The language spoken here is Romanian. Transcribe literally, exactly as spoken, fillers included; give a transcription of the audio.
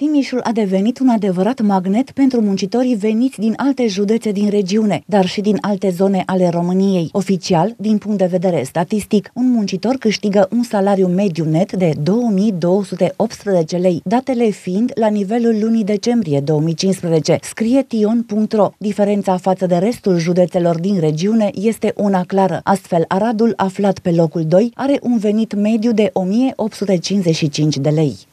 Timișul a devenit un adevărat magnet pentru muncitorii veniți din alte județe din regiune, dar și din alte zone ale României. Oficial, din punct de vedere statistic, un muncitor câștigă un salariu mediu net de două mii două sute optsprezece lei, datele fiind la nivelul lunii decembrie două mii cincisprezece, scrie tion punct ro. Diferența față de restul județelor din regiune este una clară. Astfel, Aradul, aflat pe locul doi, are un venit mediu de o mie opt sute cincizeci și cinci de lei.